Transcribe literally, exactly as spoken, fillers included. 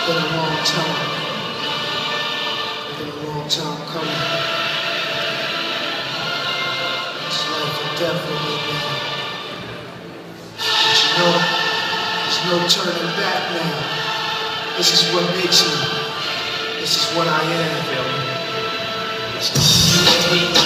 been a long time. It's been a long time coming. It's life and death with me, man. But you know, there's no turning back now. This is what makes me. This is what I am. Let's go.